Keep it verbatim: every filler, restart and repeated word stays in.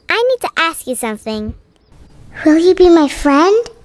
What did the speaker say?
I need to ask you something. Will you be my friend?